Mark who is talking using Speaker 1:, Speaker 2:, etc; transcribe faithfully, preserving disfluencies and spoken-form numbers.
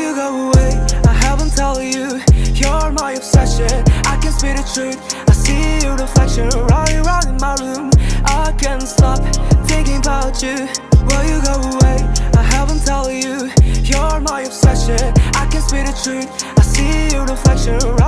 Speaker 1: you go away? I haven't told you, you're my obsession. I can speak the truth, I see your reflection running around in my room. I can't stop thinking about you. Will you go away? I haven't told you, you're my obsession. I can speak the truth, I see your reflection